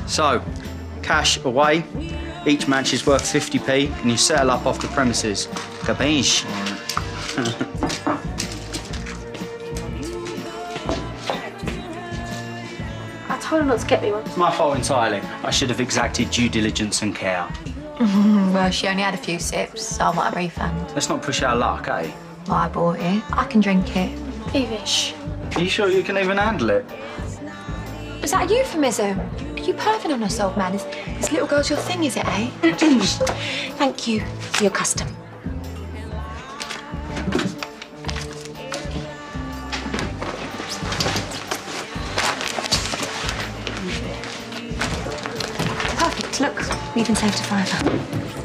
So, cash away. Each match is worth 50p and you settle up off the premises. Capiche? I told her not to get me one. It's my fault entirely. I should have exacted due diligence and care. Well, she only had a few sips, so I want a refund. Let's not push our luck, eh? Well, I bought it. I can drink it. Evie, shh. Are you sure you can even handle it? Was that a euphemism? Are you perving on us, old man? This little girl's your thing, is it, eh? Thank you for your custom. Perfect, look. We even saved a £5.